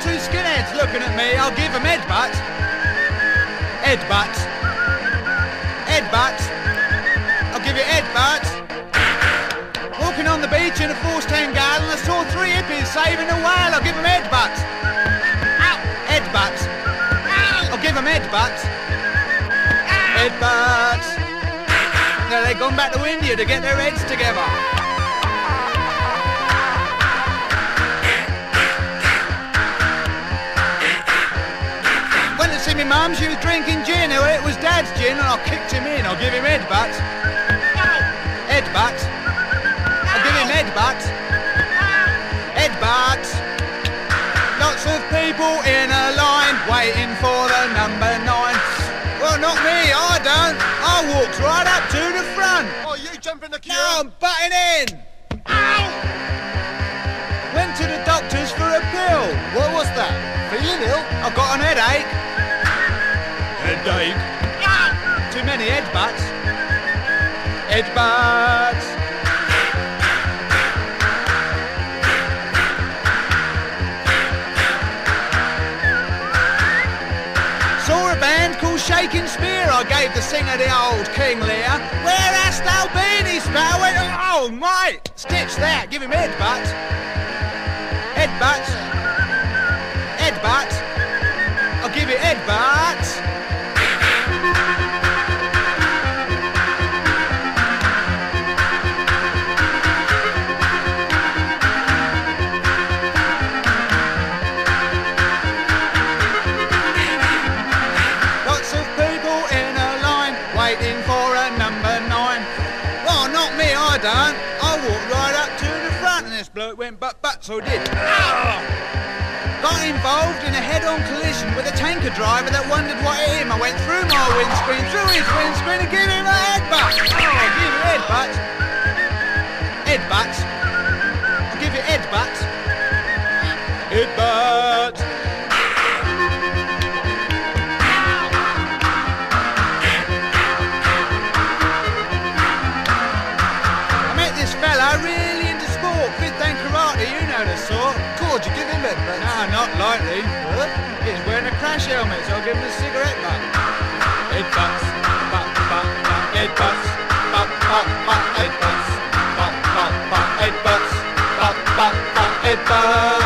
two skinheads looking at me, I'll give them headbutts. Headbutts. Headbutts. I'll give you headbutts. Walking on the beach in a forced tan garden, I saw three hippies saving a whale. I'll give them headbutts. Headbutts. I'll give them headbutts. Headbutts. Now they've gone back to India to get their heads together. Went to see my mum, she was drinking gin. Well, it was Dad's gin and I kicked him in. I'll give him headbutts. Headbutts. I'll give him headbutts. Headbutts. Lots of people in a line waiting for the number 9. Well, not me, I don't. I walked right up to the front. Oh, you jump in the queue? Now I'm butting in. Ow! Went to the doctors for a pill. What was that? Feeling ill? I got an headache. Headache? Ow! Too many headbutts. Headbutts. Saw a band called Shaking Spear. I gave the singer the old King Lear. Where hast thou been? He spat. I went, oh mate, stitch that. Give him headbutts. Headbutts. Headbutts. I'll give you headbutts. Waiting for a number 9. Well, not me, I don't. I walked right up to the front and this bloke went but so I did. Got involved in a head-on collision with a tanker driver that wondered what hit him. I went through my windscreen, through his windscreen and gave him a headbutt. I'll give you headbutts. Headbutts. I'll give you headbutts. Headbutts. Fella really into sport, fifth dan karate, you know the sort. Cool, did you give him headbutts? No, not lightly. What? He's wearing a crash helmet, so I'll give him a cigarette butt. Headbutts, butt, headbutts, butt, headbutts, butt, headbutts, butt, headbutts.